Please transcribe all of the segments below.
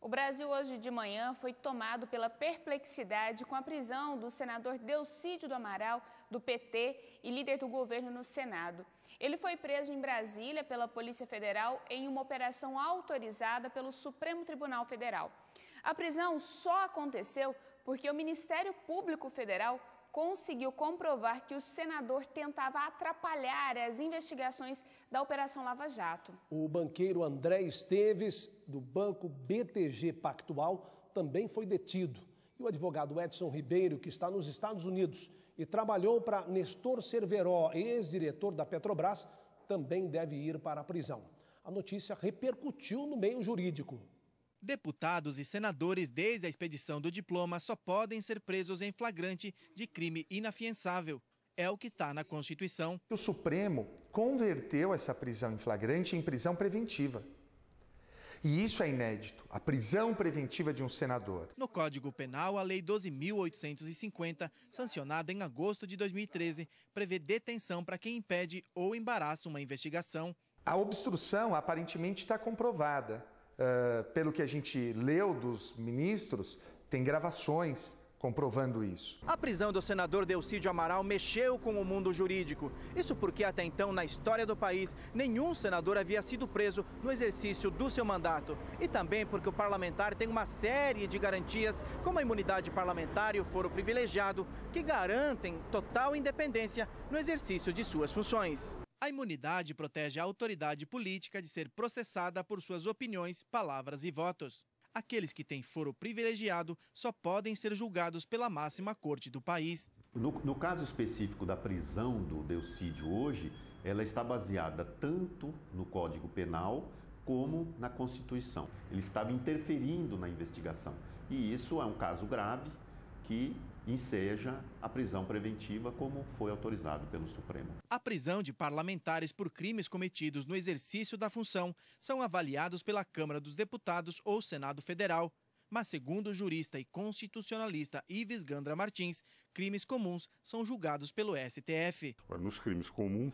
O Brasil hoje de manhã foi tomado pela perplexidade com a prisão do senador Delcídio do Amaral, do PT e líder do governo no Senado. Ele foi preso em Brasília pela Polícia Federal em uma operação autorizada pelo Supremo Tribunal Federal. A prisão só aconteceu porque o Ministério Público Federal conseguiu comprovar que o senador tentava atrapalhar as investigações da Operação Lava Jato. O banqueiro André Esteves, do banco BTG Pactual, também foi detido. E o advogado Edson Ribeiro, que está nos Estados Unidos e trabalhou para Nestor Cerveró, ex-diretor da Petrobras, também deve ir para a prisão. A notícia repercutiu no meio jurídico. Deputados e senadores, desde a expedição do diploma, só podem ser presos em flagrante de crime inafiançável. É o que está na Constituição. O Supremo converteu essa prisão em flagrante em prisão preventiva. E isso é inédito, a prisão preventiva de um senador. No Código Penal, a Lei 12.850, sancionada em agosto de 2013, prevê detenção para quem impede ou embaraça uma investigação. A obstrução aparentemente está comprovada. Pelo que a gente leu dos ministros, tem gravações comprovando isso. A prisão do senador Delcídio Amaral mexeu com o mundo jurídico. Isso porque até então, na história do país, nenhum senador havia sido preso no exercício do seu mandato. E também porque o parlamentar tem uma série de garantias, como a imunidade parlamentar e o foro privilegiado, que garantem total independência no exercício de suas funções. A imunidade protege a autoridade política de ser processada por suas opiniões, palavras e votos. Aqueles que têm foro privilegiado só podem ser julgados pela máxima corte do país. No caso específico da prisão do Delcídio hoje, ela está baseada tanto no Código Penal como na Constituição. Ele estava interferindo na investigação. E isso é um caso grave que enseja a prisão preventiva, como foi autorizado pelo Supremo. A prisão de parlamentares por crimes cometidos no exercício da função são avaliados pela Câmara dos Deputados ou Senado Federal. Mas, segundo o jurista e constitucionalista Ives Gandra Martins, crimes comuns são julgados pelo STF. Nos crimes comuns,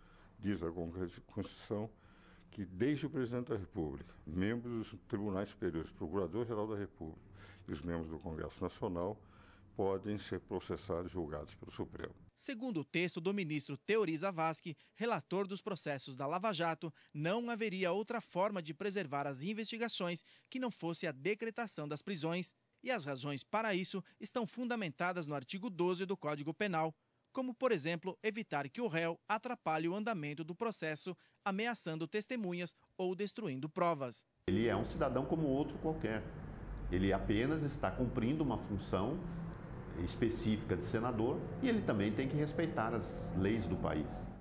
diz a Constituição, que desde o presidente da República, membros dos tribunais superiores, procurador-geral da República e os membros do Congresso Nacional podem ser processados e julgados pelo Supremo. Segundo o texto do ministro Teori Zavascki, relator dos processos da Lava Jato, não haveria outra forma de preservar as investigações que não fosse a decretação das prisões. E as razões para isso estão fundamentadas no artigo 12 do Código Penal, como, por exemplo, evitar que o réu atrapalhe o andamento do processo, ameaçando testemunhas ou destruindo provas. Ele é um cidadão como outro qualquer. Ele apenas está cumprindo uma função específica de senador e ele também tem que respeitar as leis do país.